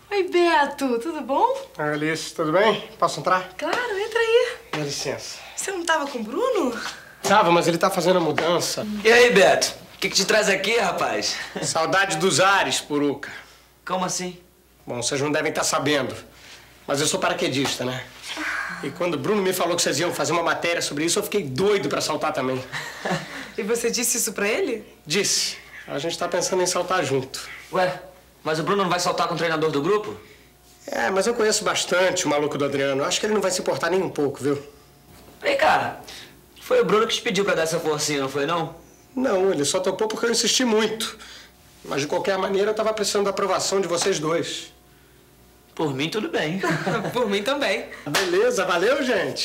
Oi, Beto, tudo bom? Alice, tudo bem? Posso entrar? Claro, entra aí. Dá licença. Você não tava com o Bruno? Tava, mas ele tá fazendo a mudança. E aí, Beto? O que te traz aqui, rapaz? Saudade dos ares, Puruca. Como assim? Bom, vocês não devem estar sabendo, mas eu sou paraquedista, né? E quando o Bruno me falou que vocês iam fazer uma matéria sobre isso, eu fiquei doido pra saltar também. E você disse isso pra ele? Disse. A gente tá pensando em saltar junto. Ué, mas o Bruno não vai saltar com o treinador do grupo? É, mas eu conheço bastante o maluco do Adriano. Acho que ele não vai se importar nem um pouco, viu? Vem cá, foi o Bruno que te pediu pra dar essa forcinha, não foi não? Não, ele só topou porque eu insisti muito. Mas de qualquer maneira eu tava precisando da aprovação de vocês dois. Por mim, tudo bem. Por mim também. Beleza, valeu, gente.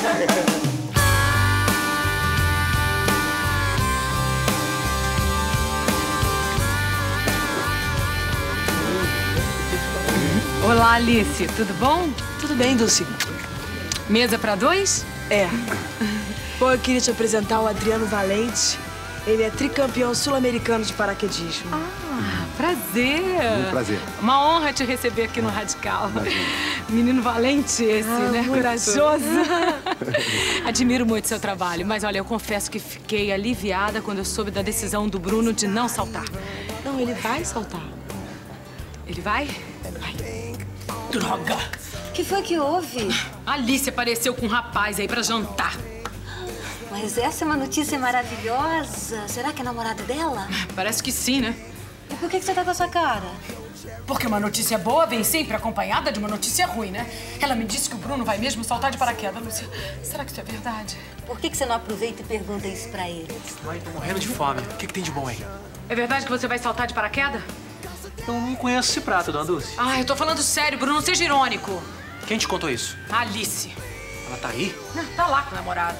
Olá, Alice. Tudo bom? Tudo bem, Dulce? Mesa pra dois? É. Bom, eu queria te apresentar o Adriano Valente. Ele é tricampeão sul-americano de paraquedismo. Ah, prazer. Muito prazer. Uma honra te receber aqui no Radical. Menino valente esse, né? muito. Corajoso. Admiro muito seu trabalho, mas olha, eu confesso que fiquei aliviada quando eu soube da decisão do Bruno de não saltar. Não, ele vai saltar. Ele vai? Droga! O que foi que houve? A Alice apareceu com um rapaz aí pra jantar. Mas essa é uma notícia maravilhosa. Será que é namorada dela? Parece que sim, né? E por que você tá com essa cara? Porque uma notícia boa vem sempre acompanhada de uma notícia ruim, né? Ela me disse que o Bruno vai mesmo saltar de paraquedas, Lúcia. Será que isso é verdade? Por que você não aproveita e pergunta isso pra ele? Mãe, tô morrendo de fome. O que tem de bom aí? É verdade que você vai saltar de paraquedas? Eu não conheço esse prato, dona Dulce. Ah, eu tô falando sério, Bruno, não seja irônico. Quem te contou isso? A Alice. Ela tá aí? Tá lá com o namorado.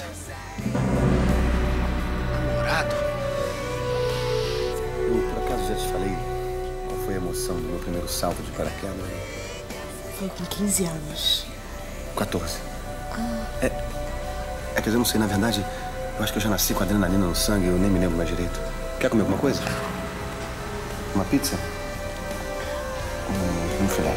Namorado? Eu, por acaso, já te falei qual foi a emoção do meu primeiro salto de paraquedas? Foi com 15 anos. 14. É, quer dizer, eu não sei, na verdade, eu acho que eu já nasci com adrenalina no sangue e eu nem me lembro mais direito. Quer comer alguma coisa? Uma pizza? Um filé.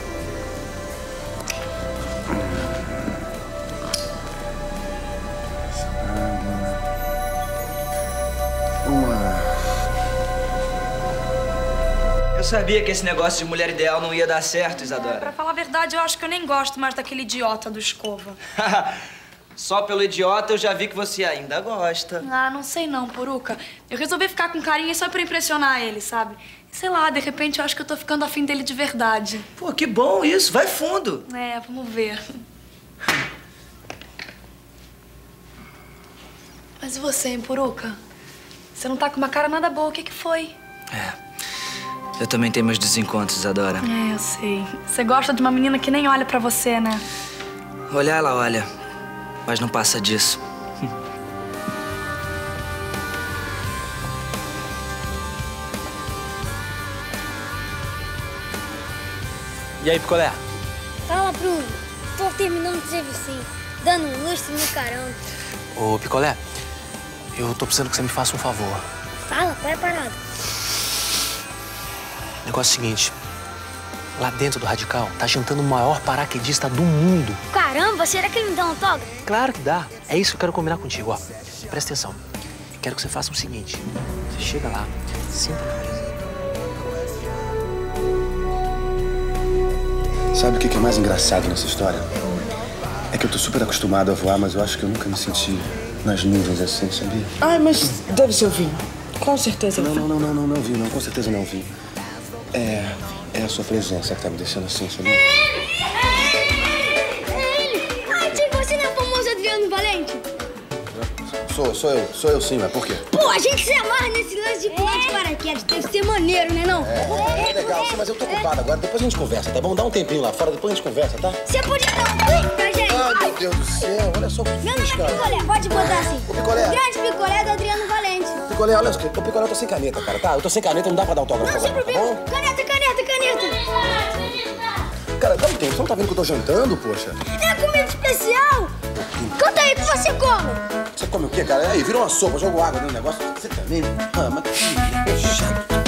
Eu sabia que esse negócio de mulher ideal não ia dar certo, Isadora. Pra falar a verdade, eu acho que eu nem gosto mais daquele idiota do Escova. Só pelo idiota eu já vi que você ainda gosta. Ah, não sei não, Puruca. Eu resolvi ficar com carinha só pra impressionar ele, sabe? Sei lá, de repente eu acho que eu tô ficando afim dele de verdade. Pô, que bom isso. Vai fundo. É, vamos ver. Mas e você, hein, Puruca? Você não tá com uma cara nada boa, o que que foi? Eu também tenho meus desencontros, Isadora. É, eu sei. Você gosta de uma menina que nem olha pra você, né? Olhar, ela olha. Mas não passa disso. E aí, picolé? Fala, Bruno. Tô terminando o serviço, dando um lustre no caramba. Ô, picolé, eu tô precisando que você me faça um favor. Fala, qual é a parada? O negócio é o seguinte. Lá dentro do Radical, tá jantando o maior paraquedista do mundo. Caramba, será que ele me dá um autógrafo? Claro que dá. É isso que eu quero combinar contigo, ó. Presta atenção. Eu quero que você faça o seguinte. Você chega lá, senta na mesa. Sabe o que é mais engraçado nessa história? É que eu tô super acostumado a voar, mas eu acho que eu nunca me senti nas nuvens assim, sabia? Ai, mas deve ser o vinho. Com certeza é o vinho. Não, vinho, não. Com certeza não, vinho. É a sua presença que tá me deixando assim, sabia? Ai, tio, você não é o famoso Adriano Valente? Sou eu sim, mas por quê? Pô, a gente se amarra nesse lance de pular de paraquedas. Deve ser maneiro, né não? É legal, sim, mas eu tô ocupado agora. Depois a gente conversa, tá bom? Dá um tempinho lá fora, depois a gente conversa, tá? Você podia dar um pique pra gente? Ai, meu Deus do céu, olha só o que Meu nome fiz, é cara. Picolé, pode botar assim. Ô, Picolé. O grande Picolé do Adriano Valente. Picolé, olha só, Picolé, eu tô sem caneta, cara, tá? Eu tô sem caneta, não dá pra dar autógrafo Não, sem agora, tá problema. bom? Caneta. Cara, dá um tempo, você não tá vendo que eu tô jantando, poxa? É comida especial. Conta aí o que você come. Você come o quê, cara? Aí, vira uma sopa, joga água no negócio. Você também? Ah, mas que chato.